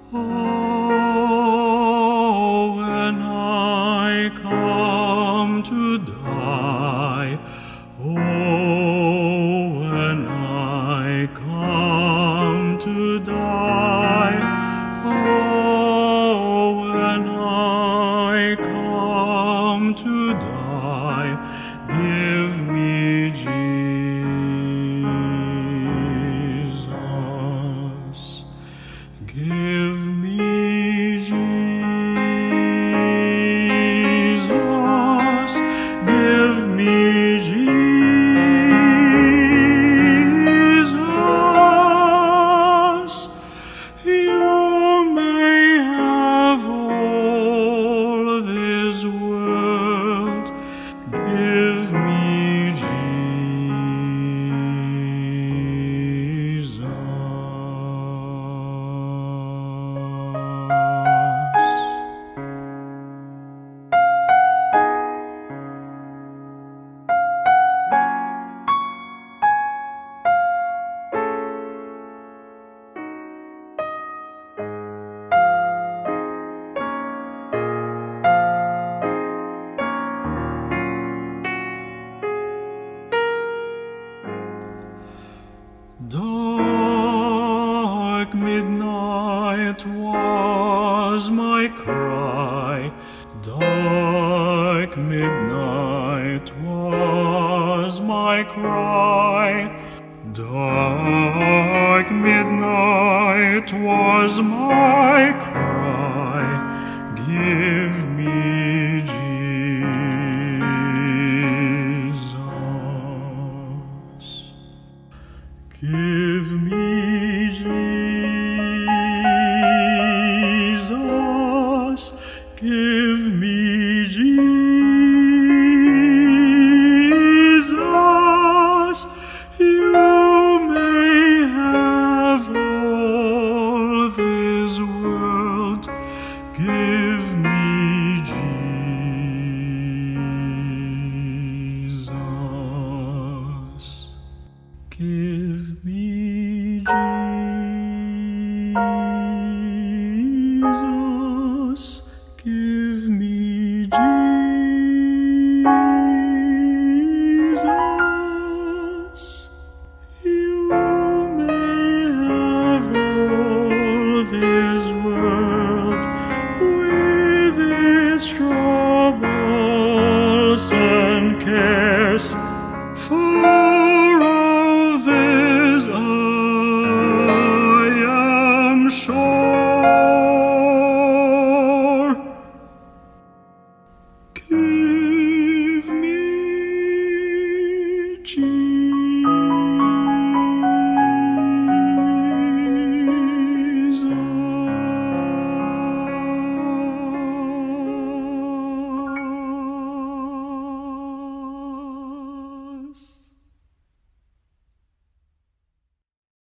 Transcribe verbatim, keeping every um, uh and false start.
Oh, when I come to die, oh, when I come to die, oh, when I come to die, give me Jesus, give me Jesus, give me Jesus. You may have all this world, give me Jesus. Dark midnight was my cry, dark midnight was my cry, dark midnight was my cry, give me Jesus, give me Jesus, give me Jesus. You may have all this world, give me